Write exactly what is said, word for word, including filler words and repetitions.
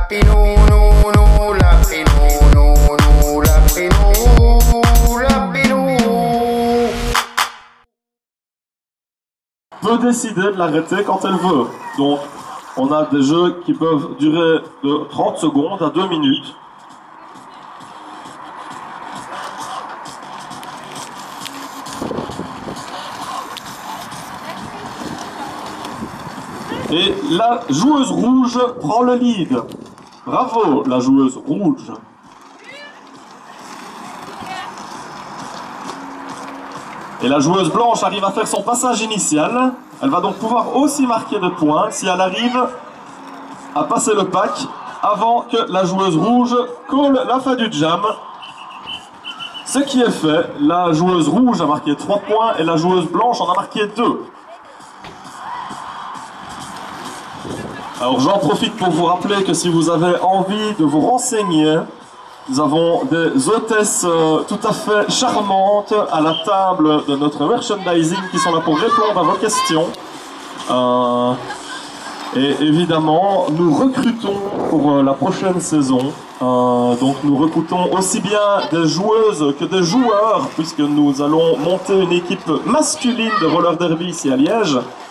pinou, nou, nou, la pinou, nou, nou, la pinou, la pinou. Peut décider de l'arrêter quand elle veut. Donc, on a des jeux qui peuvent durer de trente secondes à deux minutes. Et la joueuse rouge prend le lead. Bravo, la joueuse rouge. Et la joueuse blanche arrive à faire son passage initial. Elle va donc pouvoir aussi marquer des points si elle arrive à passer le pack avant que la joueuse rouge colle la fin du jam. Ce qui est fait, la joueuse rouge a marqué trois points et la joueuse blanche en a marqué deux. Alors j'en profite pour vous rappeler que si vous avez envie de vous renseigner, nous avons des hôtesses euh, tout à fait charmantes à la table de notre merchandising qui sont là pour répondre à vos questions. Euh, et évidemment, nous recrutons pour euh, la prochaine saison. Euh, donc nous recrutons aussi bien des joueuses que des joueurs, puisque nous allons monter une équipe masculine de roller derby ici à Liège.